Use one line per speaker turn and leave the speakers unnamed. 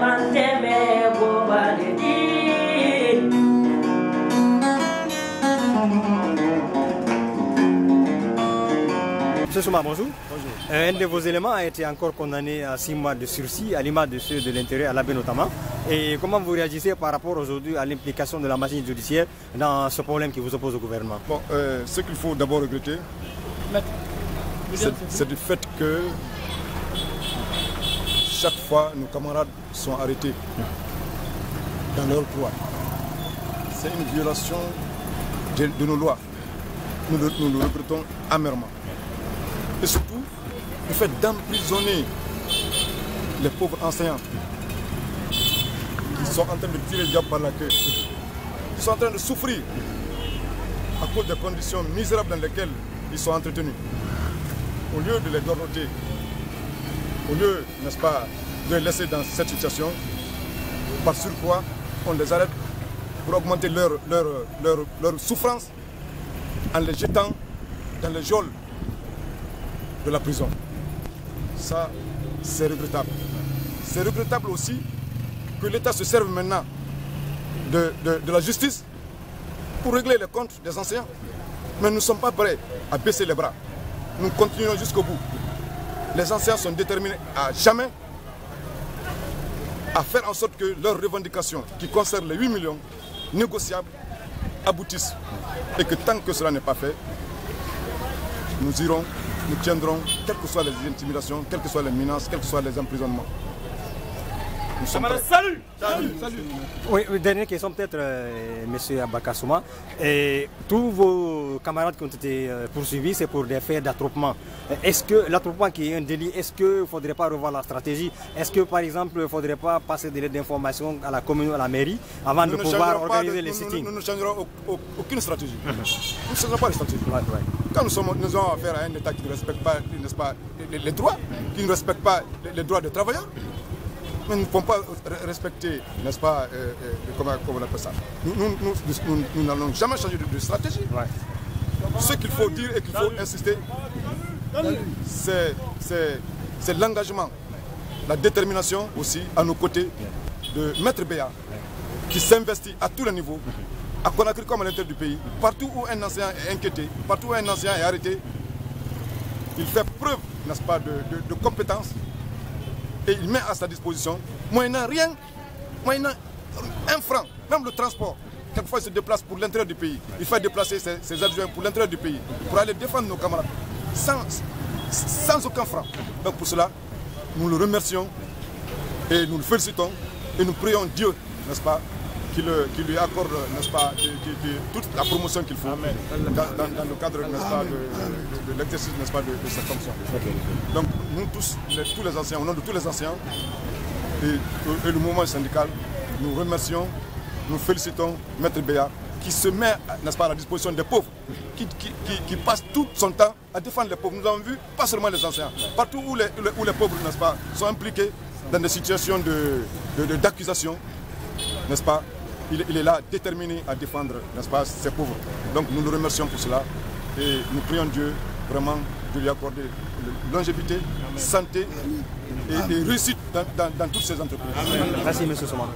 Monsieur Souma, bonjour. Bonjour. Un de vos éléments a été encore condamné à 6 mois de sursis, à l'image de ceux de l'intérieur, à l'AB notamment. Et comment vous réagissez par rapport aujourd'hui à l'implication de la machine judiciaire dans ce problème qui vous oppose au gouvernement?
Bon, ce qu'il faut d'abord regretter, c'est du fait que chaque fois nos camarades sont arrêtés dans leur droit. C'est une violation de nos lois. Nous le regrettons amèrement. Et surtout, le fait d'emprisonner les pauvres enseignants qui sont en train de tirer le diable par la queue, qui sont en train de souffrir à cause des conditions misérables dans lesquelles ils sont entretenus. Au lieu de les dorloter, au lieu, n'est-ce pas, de les laisser dans cette situation, par surcroît, on les arrête pour augmenter leur souffrance en les jetant dans les geôles de la prison. Ça, c'est regrettable. C'est regrettable aussi que l'État se serve maintenant de la justice pour régler les comptes des enseignants. Mais nous ne sommes pas prêts à baisser les bras. Nous continuons jusqu'au bout. Les enseignants sont déterminés à jamais à faire en sorte que leurs revendications qui concernent les 8 millions négociables aboutissent. Et que tant que cela n'est pas fait, nous tiendrons, quelles que soient les intimidations, quelles que soient les menaces, quels que soient les emprisonnements.
Salut. Oui, dernière question peut-être, monsieur Abaka Souma. Tous vos camarades qui ont été poursuivis, c'est pour des faits d'attroupement. Est-ce que l'attroupement qui est un délit, est-ce qu'il ne faudrait pas revoir la stratégie? Est-ce que par exemple, il ne faudrait pas passer des lettres d'information à la commune, à la mairie, avant de pouvoir organiser les sittings?
Nous ne changerons aucune stratégie. Nous ne changerons pas de stratégie. Quand nous avons affaire à un État qui ne respecte pas, n'est-ce pas, les droits, qui ne respecte pas les droits des travailleurs, mais nous ne pouvons pas respecter, n'est-ce pas, comment on appelle ça. Nous n'allons jamais changer de stratégie. Ouais. Ce qu'il faut dire et qu'il faut insister, c'est l'engagement, la détermination aussi à nos côtés de Maître Béa, qui s'investit à tous les niveaux, à Conakry comme à l'intérieur du pays. Partout où un enseignant est inquiété, partout où un enseignant est arrêté, il fait preuve, n'est-ce pas, de compétence. Et il met à sa disposition, moyennant rien, moyennant un franc, même le transport. Quelquefois, il se déplace pour l'intérieur du pays. Il fait déplacer ses adjoints pour l'intérieur du pays, pour aller défendre nos camarades, sans aucun franc. Donc pour cela, nous le remercions et nous le félicitons et nous prions Dieu, n'est-ce pas, qui lui accorde, n'est-ce pas, toute la promotion qu'il faut dans le cadre, n'est-ce pas, de l'exercice, n'est-ce pas, de cette fonction. Okay. Donc nous tous les anciens, au nom de tous les anciens et le mouvement syndical, nous remercions, nous félicitons Maître Béa qui se met, n'est-ce pas, à la disposition des pauvres, qui passe tout son temps à défendre les pauvres. Nous avons vu, pas seulement les anciens, partout où les pauvres, n'est-ce pas, sont impliqués dans des situations d'accusation, n'est-ce pas. Il est là, déterminé à défendre, n'est-ce pas, ces pauvres. Donc nous le remercions pour cela et nous prions Dieu vraiment de lui accorder longévité, santé et réussite dans toutes ces entreprises.
Merci, M. Souma.